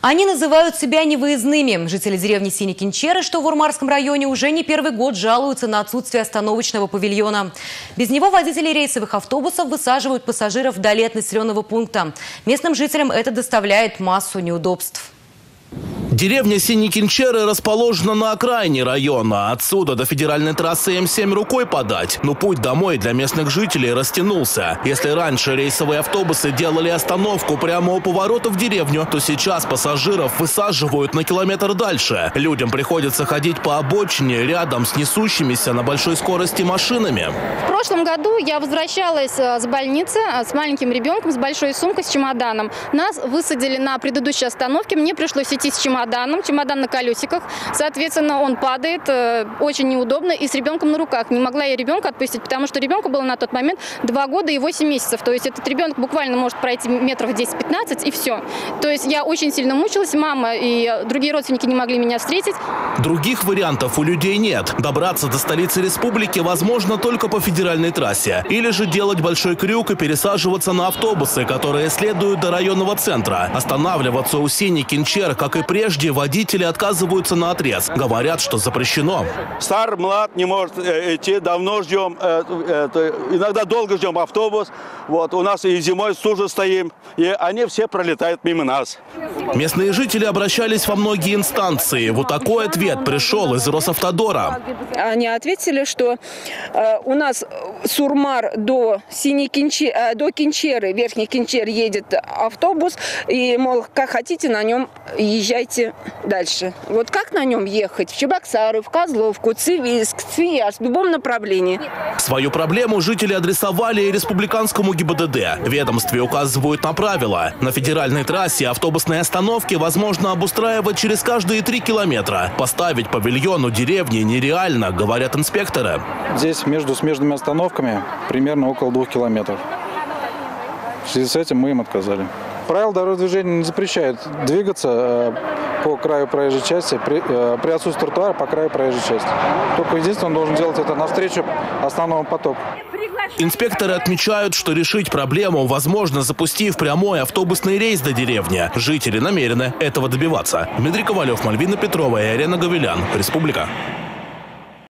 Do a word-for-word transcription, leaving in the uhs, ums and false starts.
Они называют себя невыездными. Жители деревни Синекинчеры, что в Урмарском районе, уже не первый год жалуются на отсутствие остановочного павильона. Без него водители рейсовых автобусов высаживают пассажиров вдали от населенного пункта. Местным жителям это доставляет массу неудобств. Деревня Синекинчеры расположена на окраине района. Отсюда до федеральной трассы М семь рукой подать. Но путь домой для местных жителей растянулся. Если раньше рейсовые автобусы делали остановку прямо у поворота в деревню, то сейчас пассажиров высаживают на километр дальше. Людям приходится ходить по обочине рядом с несущимися на большой скорости машинами. В прошлом году я возвращалась с больницы с маленьким ребенком, с большой сумкой, с чемоданом. Нас высадили на предыдущей остановке. Мне пришлось идти с чемоданом. Чемодан на колесиках. Соответственно, он падает. Очень неудобно. И с ребенком на руках. Не могла я ребенка отпустить, потому что ребенку было на тот момент два года и восемь месяцев. То есть этот ребенок буквально может пройти метров десять-пятнадцать и все. То есть я очень сильно мучилась. Мама и другие родственники не могли меня встретить. Других вариантов у людей нет. Добраться до столицы республики возможно только по федеральной трассе. Или же делать большой крюк и пересаживаться на автобусы, которые следуют до районного центра. Останавливаться у Синекинчер, как и прежде, водители отказываются наотрез. Говорят, что запрещено. Стар, млад не может идти, давно ждем, иногда долго ждем автобус. Вот, у нас и зимой стужа стоим, и они все пролетают мимо нас. Местные жители обращались во многие инстанции. Вот такой ответ пришел из Росавтодора. Они ответили, что э, у нас с Урмар до, Синекинчи, э, до Кинчеры, Верхний Кинчер едет автобус, и, мол, как хотите, на нем езжайте дальше. Вот как на нем ехать? В Чебоксары, в Козловку, Цивильск, Свияжск, в любом направлении. Свою проблему жители адресовали и республиканскому ГИБДД. Ведомстве указывают на правила. На федеральной трассе автобусные остановки возможно обустраивать через каждые три километра. Поставить павильон у деревни нереально, говорят инспекторы. Здесь между смежными остановками примерно около двух километров. В связи с этим мы им отказали. Правила дорожного движения не запрещают двигаться по краю проезжей части, при, при отсутствии тротуара по краю проезжей части. Только единственное, он должен делать это навстречу основному потоку. Инспекторы отмечают, что решить проблему возможно, запустив прямой автобусный рейс до деревни. Жители намерены этого добиваться. Дмитрий Ковалев, Мальвина Петрова и Арена Гавелян. Республика.